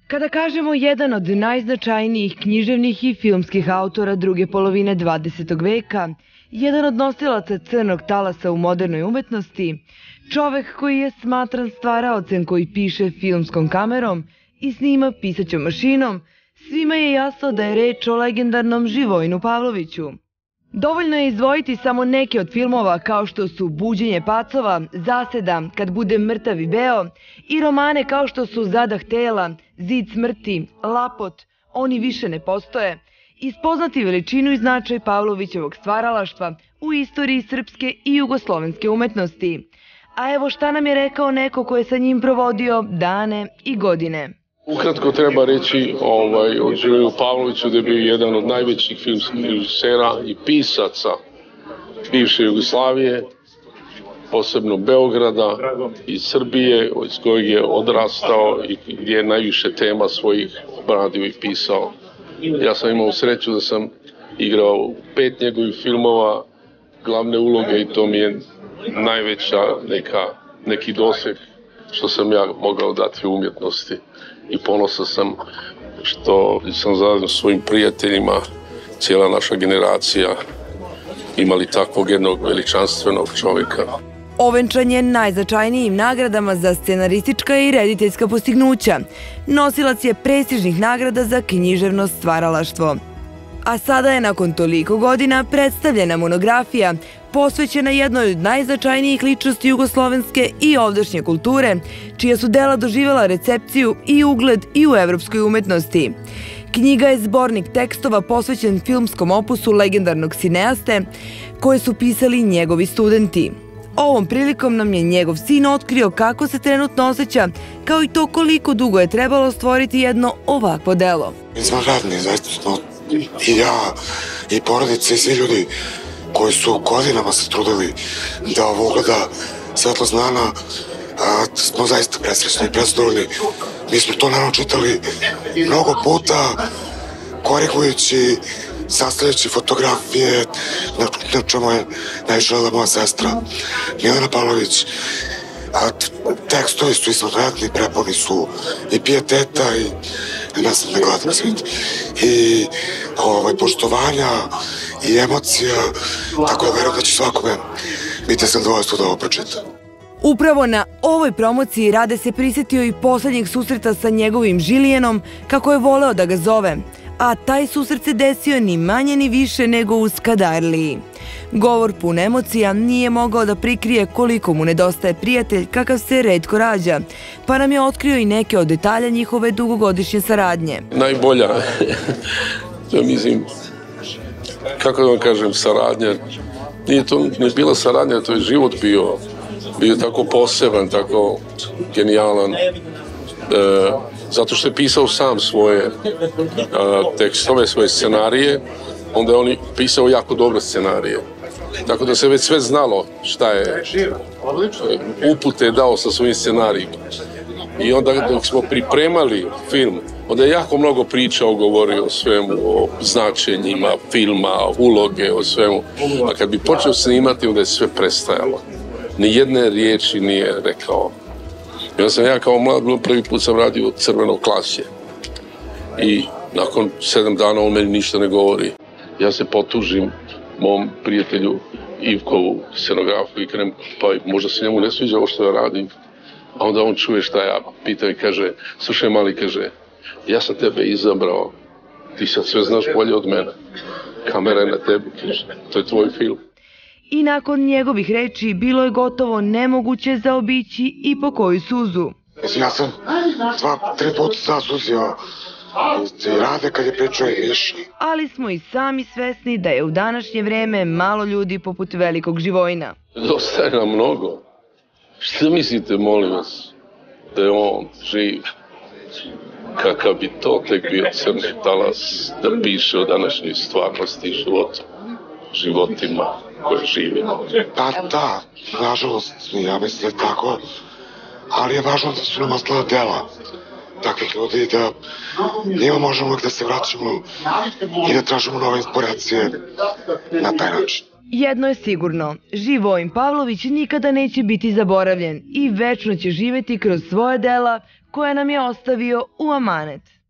Kada kažemo jedan od najznačajnijih književnih i filmskih autora druge polovine 20. veka, jedan od nosilaca crnog talasa u modernoj umetnosti, čovek koji je smatran stvaraocem koji piše filmskom kamerom i snima pisaćom mašinom, svima je jasno da je reč o legendarnom Živojinu Pavloviću. Dovoljno je izdvojiti samo neke od filmova kao što su Buđenje pacova, Zaseda, Kad budem mrtav i beo i romane kao što su Zadah tela, Zid smrti, Lapot, Oni više ne postoje i spoznati veličinu i značaj Pavlovićevog stvaralaštva u istoriji srpske i jugoslovenske umetnosti. A evo šta nam je rekao neko ko je sa njim provodio dane i godine. Ukratko treba reći o Živojinu Pavloviću da je bio jedan od najvećih filmskih režisera i pisaca bivše Jugoslavije, posebno Beograda i Srbije, iz kojeg je odrastao i gdje je najviše tema svojih obradio i pisao. Ja sam imao sreću da sam igrao u 5 njegovih filmova glavne uloge i to mi je najveća neki doseg što sam ja mogao dati u umjetnosti. I ponosan sam što sam zajedno s svojim prijateljima, cijela naša generacija, imali takvog jednog veličanstvenog čovjeka. Ovenčan je najznačajnijim nagradama za scenaristička i rediteljska postignuća. Nosilac je prestižnih nagrada za književno stvaralaštvo. A sada je nakon toliko godina predstavljena monografija posvećena jednoj od najznačajnijih ličnosti jugoslovenske i ovdašnje kulture, čija su dela doživjela recepciju i ugled i u evropskoj umetnosti. Knjiga je zbornik tekstova posvećen filmskom opusu legendarnog sineaste, koje su pisali njegovi studenti. Ovom prilikom nam je njegov sin otkrio kako se trenutno osjeća, kao i to koliko dugo je trebalo stvoriti jedno ovakvo delo. Izvanredni, zaista i ja, i porodice, i svi ljudi koji su godinama se trudili da ovo ugleda svetlost dana, smo zaista presrećni i prezadovoljni. Mi smo to naravno čitali mnogo puta, korigujući, sastavljajući fotografije, na čemu je najviše radila moja sestra Milena Pavlović. Tekstovi su izvanredni, prepuni su i pijeteta i ne znam, ne gledam svijet, i poštovanja i emocija, tako da verujem da će svakome biti zadovoljstvo da ovo pročita. Upravo na ovoj promociji Rade se prisjetio i poslednjeg susreta sa njegovim Žilijenom, kako je voleo da ga zove, a taj susret se desio ni manje ni više nego u Skadarliji. Govor pun emocija nije mogao da prikrije koliko mu nedostaje prijatelj kakav se retko rađa, pa nam je otkrio i neke od detalja njihove dugogodišnje saradnje. Najbolja, mislim, kako da vam kažem, saradnja, nije bila saradnja, to je život bio tako poseban, tako genijalan, zato što je pisao sam svoje tekstove, svoje scenarije, onda je on pisao jako dobre scenarije. Tako da se već sve znalo šta je, upute je dao sa svojim scenarijima. I onda dok smo pripremali film, onda je jako mnogo pričao, govorio o svemu, o značenjima filma, uloge, o svemu. A kad bi počeo snimati, onda je sve prestajalo. Nijedne riječi nije rekao. I onda sam ja kao mlad, prvi put sam radio Crveno klasje. I nakon 7 dana on meni ništa ne govori. Ja se potužim mom prijatelju Ivkovu, scenografu, i krenem, pa možda se njemu ne sviđa ovo što ja radim. A onda on čuje šta ja pitam i kaže, slušaj mali, kaže, ja sam tebe izabrao, ti sad sve znaš bolje od mene. Kamera je na tebi, kaže, to je tvoj film. I nakon njegovih reči bilo je gotovo nemoguće zaobići i po koju suzu. Ja sam 2-3 puta zasuzio i Rade kad je pričao i više. Ali smo i sami svesni da je u današnje vreme malo ljudi poput velikog Živojina. Dosta je nam mnogo. Šta mislite, molim vas, da je on živ? Kakav bi to tek bio crni talas da piše o današnjoj stvarnosti i životima koje živimo? Pa da, nažalost, ja mislim da je tako, ali je važno da su nam ostala dela takvih ljudi, da njima možemo uvijek da se vraćamo i da tražimo nove inspiracije na taj način. Jedno je sigurno, živ Vojin Pavlović nikada neće biti zaboravljen i večno će živeti kroz svoje dela koje nam je ostavio u amanet.